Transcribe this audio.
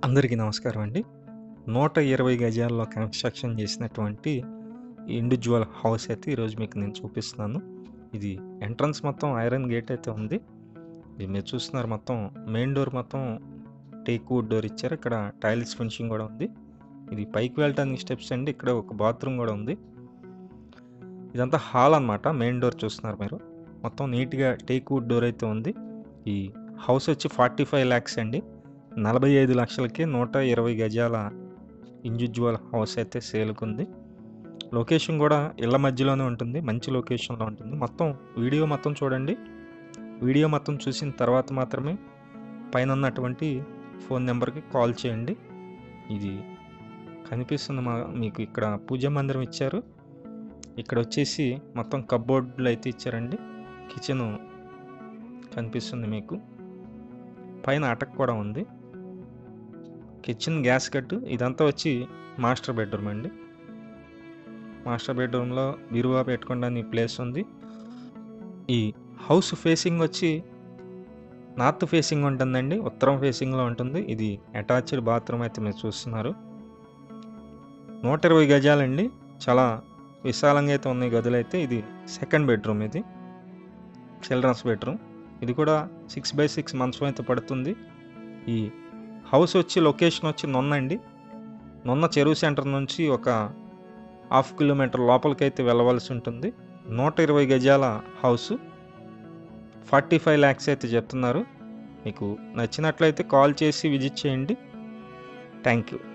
అందరికీ నమస్కారం అండి. 120 గజాల్లో కన్‌స్ట్రక్షన్ చేసినటువంటి ఇండివిడ్యువల్ హౌస్ అయితే ఈరోజు మీకు నేను చూపిస్తున్నాను. ఇది ఎంట్రన్స్ మొత్తం ఐరన్ గేట్ అయితే ఉంది. ఇది మీరు చూస్తున్నారు మొత్తం మెయిన్ డోర్ మొత్తం టేక్ వుడ్ డోర్ ఇచ్చారు. ఇక్కడ టైల్స్ ఫినిషింగ్ కూడా ఉంది. ఇది పైకి వెళ్ళటానికి స్టెప్స్ అండి. ఇక్కడ ఒక బాత్రూమ్ కూడా ఉంది. ఇదంతా హాల్ అన్నమాట. మెయిన్ డోర్ చూస్తున్నారు మీరు. మొత్తం నీట్‌గా టేక్ వుడ్ డోర్ అయితే ఉంది. ఈ హౌస్ వచ్చి 45 లాక్స్ అండి. 45 లక్షలకి 120 గజాల ఇండివిడ్యువల్ హౌస్ అయితే సేల్‌కుంది. లొకేషన్ కూడా ఇళ్ళ మధ్యలోనే ఉంటుంది. మంచి లొకేషన్‌లో ఉంటుంది. వీడియో మొత్తం చూడండి. వీడియో మొత్తం చూసిన తర్వాత మాత్రమే పైన ఉన్నటువంటి ఫోన్ నెంబర్‌కి కాల్ చేయండి. ఇది కనిపిస్తుంది మీకు ఇక్కడ పూజా మందిరం ఇచ్చారు. ఇక్కడ వచ్చేసి మొత్తం కప్‌బోర్డ్‌లు అయితే ఇచ్చారండి. కిచెను కనిపిస్తుంది మీకు. పైన అటక కూడా ఉంది. కిచెన్ గ్యాస్ కట్ ఇదంతా వచ్చి మాస్టర్ బెడ్రూమ్ అండి. మాస్టర్ బెడ్రూమ్‌లో బీరువా పెట్టుకోవడానికి ప్లేస్ ఉంది. ఈ హౌస్ ఫేసింగ్ వచ్చి నార్త్ ఫేసింగ్ ఉంటుందండి. ఉత్తరం ఫేసింగ్‌లో ఉంటుంది. ఇది అటాచ్డ్ బాత్రూమ్ అయితే మీరు చూస్తున్నారు. 120 గజాలండి. చాలా విశాలంగా అయితే ఉన్నాయి గదులైతే. ఇది సెకండ్ బెడ్రూమ్ ఇది. Children's bedroom. ఇది కూడా 6/6 మంచం అయితే పడుతుంది. ఈ హౌస్ వచ్చి లొకేషన్ వచ్చి నొన్న అండి. నొన్న చెరువు సెంటర్ నుంచి ఒక 1/2 కిలోమీటర్ లోపలికైతే వెళ్ళవలసి ఉంటుంది. 120 గజాల హౌసు 45 లాక్స్ అయితే చెప్తున్నారు. మీకు నచ్చినట్లయితే కాల్ చేసి విజిట్ చేయండి. Thank you.